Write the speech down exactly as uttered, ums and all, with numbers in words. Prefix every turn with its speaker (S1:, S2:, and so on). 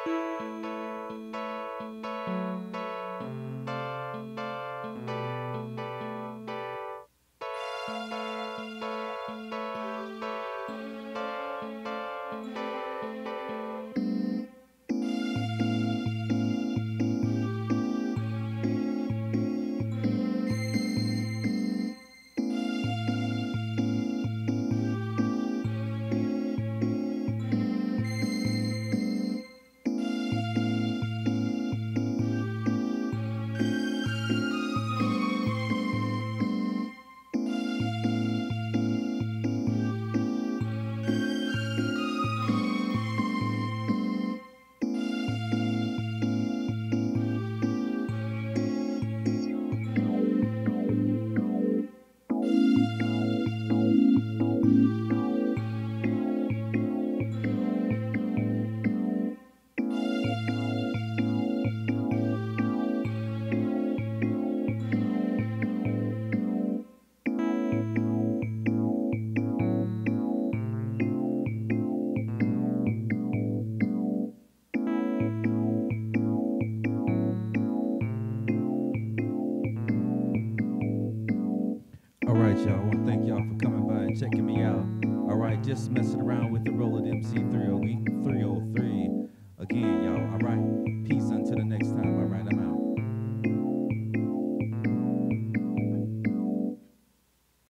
S1: All right, y'all. I want to thank y'all for coming by and checking me out. All right, just messing around with the Roland M C three oh three. Again, y'all. All right. Peace until the next time.